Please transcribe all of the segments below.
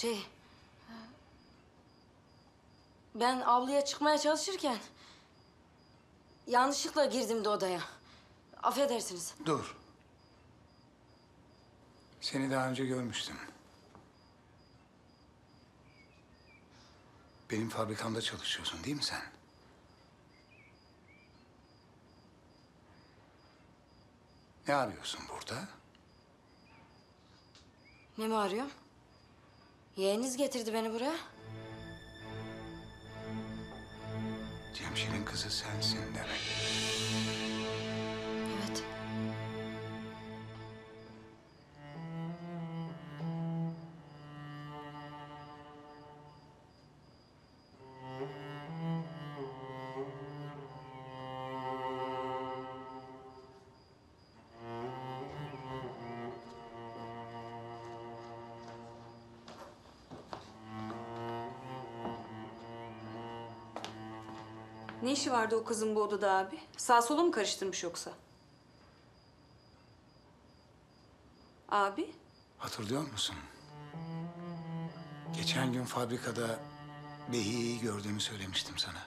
Şey... Ben avluya çıkmaya çalışırken... yanlışlıkla girdim de odaya. Affedersiniz. Dur. Seni daha önce görmüştüm. Benim fabrikamda çalışıyorsun değil mi sen? Ne arıyorsun burada? Ne mi arıyorum? Yeğeniz getirdi beni buraya. Cemşir'in kızı sensin demek. Evet. Ne işi vardı o kızın bu odada abi? Sağ sola mı karıştırmış yoksa? Abi? Hatırlıyor musun? Geçen gün fabrikada Behi'yi gördüğümü söylemiştim sana.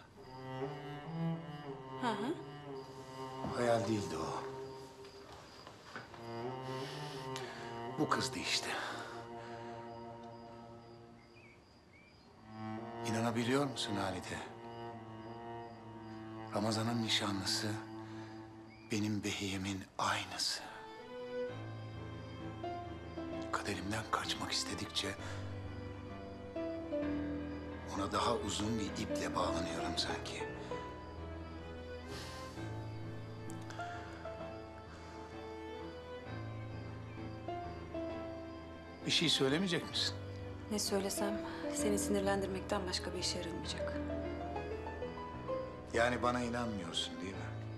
Hı hı. Hayal değildi o. Bu kızdı işte. İnanabiliyor musun Halide? Ramazan'ın nişanlısı benim Behiye'min aynısı. Kaderimden kaçmak istedikçe ona daha uzun bir iple bağlanıyorum sanki. Bir şey söylemeyecek misin? Ne söylesem seni sinirlendirmekten başka bir işe yaramayacak. Yani bana inanmıyorsun değil mi?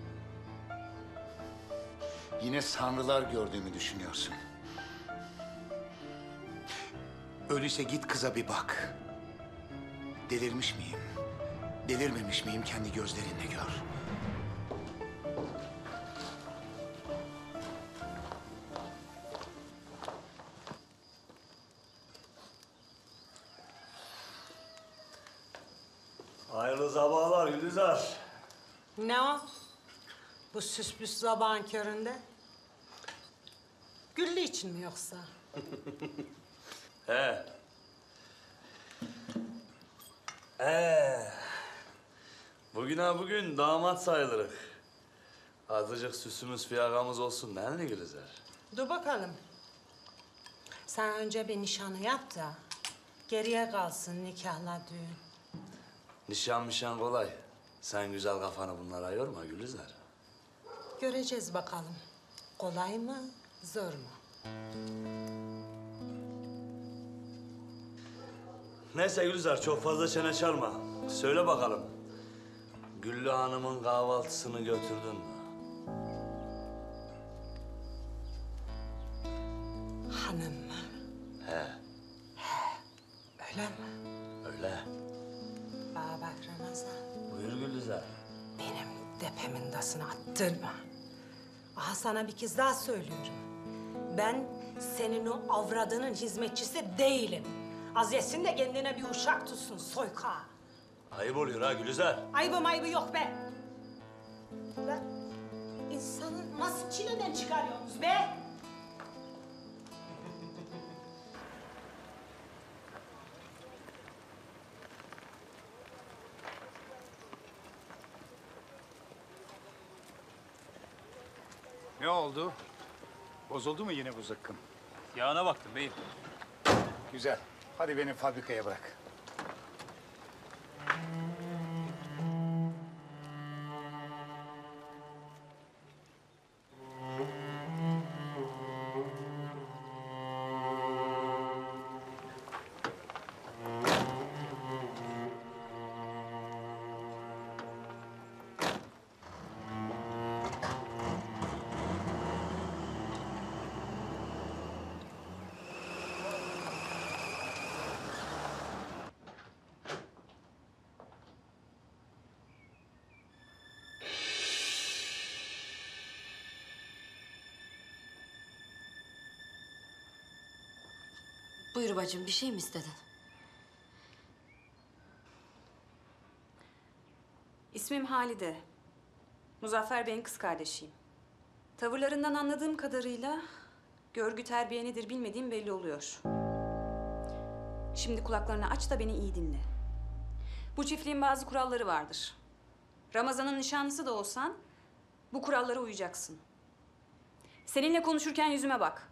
Yine sanrılar gördüğümü düşünüyorsun. Öyleyse git kıza bir bak. Delirmiş miyim? Delirmemiş miyim kendi gözlerinle gör. Hayırlı sabahlar Gülizar. Ne o? Bu süspüs sabahın köründe. Güllü için mi yoksa? He. Bugün damat sayılırız. Azıcık süsümüz fiyakamız olsun değil mi Gülizar? Dur bakalım. Sen önce bir nişanı yap da geriye kalsın nikahla düğün. Nişan kolay. Sen güzel kafanı bunlara yorma Gülizar. Göreceğiz bakalım. Kolay mı, zor mu? Neyse Gülizar çok fazla çene çalma. Söyle bakalım. Güllü Hanım'ın kahvaltısını götürdün mü? Hanım mı? He, Öyle mi? öyle. Bana bak Ramazan. Buyur Gülizar. Benim tepemin tasını attırma. Aha sana bir kez daha söylüyorum. Ben senin o avradının hizmetçisi değilim. Az yesin de kendine bir uşak tutsun soyka. Ayıp oluyor ha Gülizar. Ayıbı yok be. Lan insanı nasıl çileden çıkarıyorsunuz be? Ne oldu? Bozuldu mu yine bu zıkkım? Yağına baktım beyim. Güzel. Hadi beni fabrikaya bırak. Buyur bacım, bir şey mi istedin? İsmim Halide. Muzaffer Bey'in kız kardeşiyim. Tavırlarından anladığım kadarıyla görgü terbiye nedir bilmediğim belli oluyor. Şimdi kulaklarını aç da beni iyi dinle. Bu çiftliğin bazı kuralları vardır. Ramazan'ın nişanlısı da olsan bu kurallara uyacaksın. Seninle konuşurken yüzüme bak.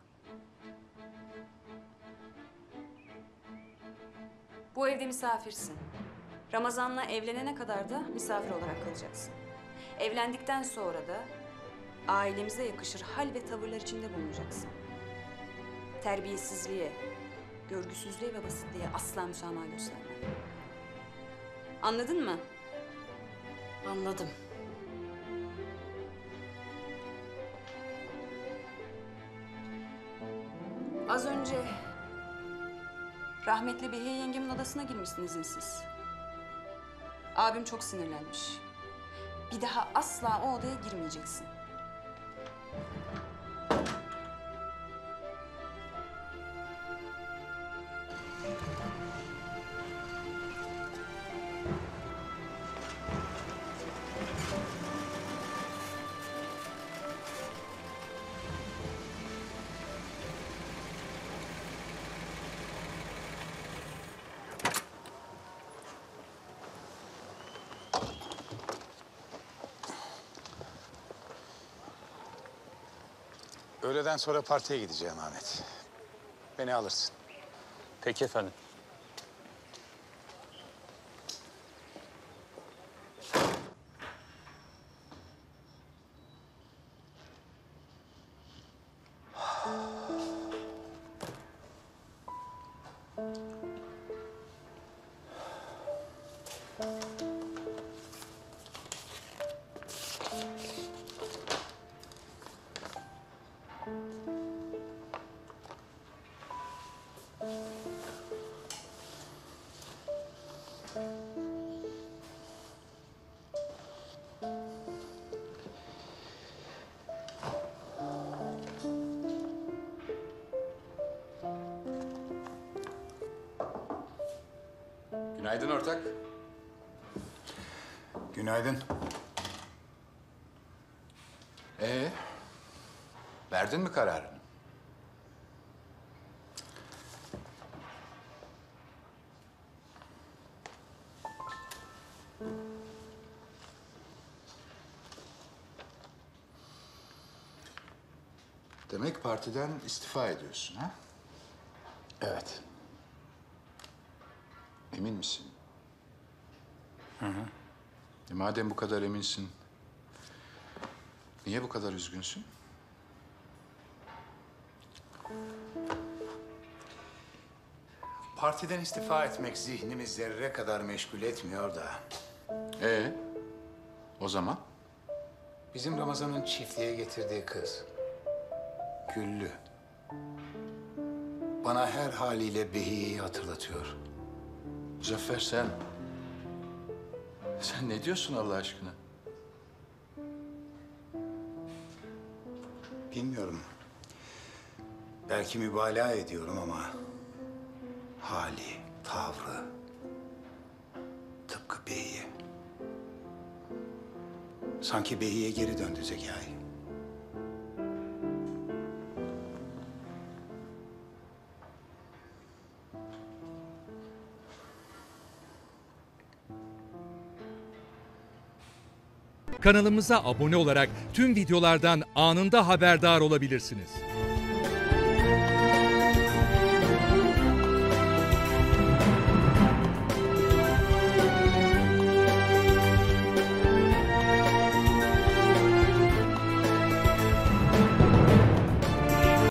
Bu evde misafirsin. Ramazan'la evlenene kadar da misafir olarak kalacaksın. Evlendikten sonra da ailemize yakışır hal ve tavırlar içinde bulunacaksın. Terbiyesizliğe, görgüsüzlüğe ve basitliğe asla müsamaha gösterme. Anladın mı? Anladım. Az önce rahmetli Behiye yengemin odasına girmişsin izinsiz. Abim çok sinirlenmiş. Bir daha asla o odaya girmeyeceksin. Öğleden sonra partiye gideceğim Ahmet. Beni alırsın. Peki efendim. Günaydın ortak. Günaydın. Verdin mi kararını? Demek partiden istifa ediyorsun ha? Evet. Emin misin? Madem bu kadar eminsin, niye bu kadar üzgünsün? Partiden istifa etmek zihnimi zerre kadar meşgul etmiyor da. O zaman? Bizim Ramazan'ın çiftliğe getirdiği kız. Güllü. Bana her haliyle Behiye'yi hatırlatıyor. Muzaffer sen... Sen ne diyorsun Allah aşkına? Bilmiyorum. Belki mübalağa ediyorum ama... hali, tavrı... tıpkı Behiye. Sanki Behiye geri döndü Zekai. Kanalımıza abone olarak tüm videolardan anında haberdar olabilirsiniz.